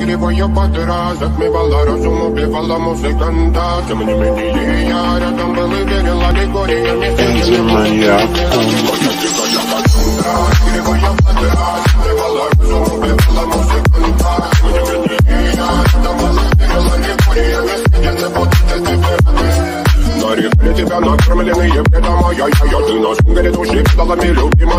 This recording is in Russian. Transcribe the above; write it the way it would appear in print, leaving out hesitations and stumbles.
Грибая под раз, отмевала разум, убивала музыканта. Тем не менее я рядом был и верил аллегориями. Грибая под раз, отмевала разум, убивала музыканта. Тем не менее я рядом был и верил аллегориями. Я не буду нарекли тебя накормленные бредом, ай-яй-яй, ты на шугаре души, стала мне любима.